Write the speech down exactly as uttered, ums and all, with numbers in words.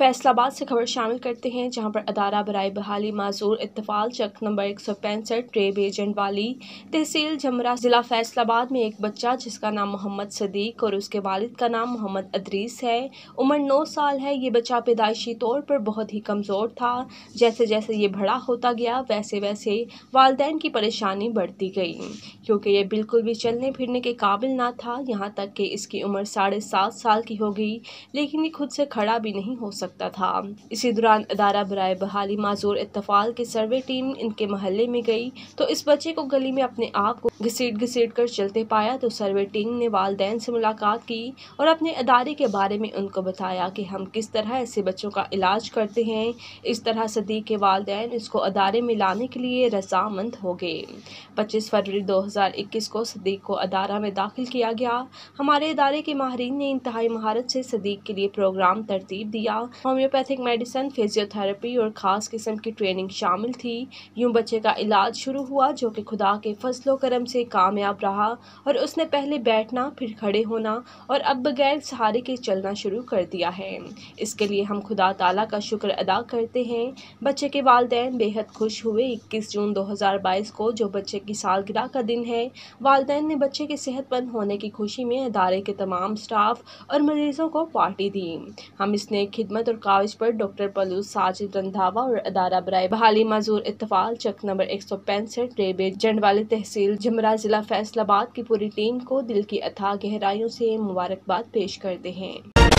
फैसला आबाद से खबर शामिल करते हैं, जहां पर अदारा बराए बहाली माजूर इत्तफाल चक नंबर एक सौ पैंसठ ट्रेब एजेंट वाली तहसील जमरा जिला फैसलाबाद में एक बच्चा जिसका नाम मोहम्मद सदीक और उसके वालिद का नाम मोहम्मद अदरीस है, उम्र नौ साल है। ये बच्चा पैदाइशी तौर पर बहुत ही कमज़ोर था। जैसे जैसे ये बड़ा होता गया वैसे वैसे वालिदैन की परेशानी बढ़ती गई, क्योंकि ये बिल्कुल भी चलने फिरने के काबिल ना था। यहाँ तक कि इसकी उम्र साढ़े सात साल की हो गई, लेकिन ये खुद से खड़ा भी नहीं हो सकता था। इसी दौरान अदारा बराए बहाली माजूर इत्तफाल की सर्वे टीम इनके मोहल्ले में गई तो इस बच्चे को गली में अपने आप को घसीट घसीट कर चलते पाया। तो सर्वे टीम ने वालिदैन से मुलाकात की और अपने अदारे के बारे में उनको बताया कि हम किस तरह ऐसे बच्चों का इलाज करते हैं। इस तरह सदीक के वालिदैन इसको अदारे में लाने के लिए रजामंद हो गए। पच्चीस फरवरी दो हज़ार इक्कीस को सदीक को अदारा में दाखिल किया गया। हमारे अदारे के माहिरीन ने इंतहाई महारत से सदीक के लिए प्रोग्राम तरतीब दिया। होम्योपैथिक मेडिसिन, फिजियोथेरेपी और ख़ास किस्म की ट्रेनिंग शामिल थी। यूं बच्चे का इलाज शुरू हुआ, जो कि खुदा के फजलो करम से कामयाब रहा और उसने पहले बैठना, फिर खड़े होना और अब बगैर सहारे के चलना शुरू कर दिया है। इसके लिए हम खुदा ताला का शुक्र अदा करते हैं। बच्चे के वालिदैन बेहद खुश हुए। इक्कीस जून दो हज़ार बाईस को, जो बच्चे की सालगिरह का दिन है, वालिदैन ने बच्चे के सेहतमंद होने की खुशी में अदारे के तमाम स्टाफ और मरीजों को पार्टी दी। हम इस नेक खिदमत और काविश पर डॉक्टर पलूस साजिद रंधावा और अदारा बराए बहाली माजूर इत्तफाल चक नंबर एक सौ पैंसठ ट्रेब एजेंट वाली तहसील जमरा जिला फैसलाबाद की पूरी टीम को दिल की अथाह गहराइयों से मुबारकबाद पेश करते हैं।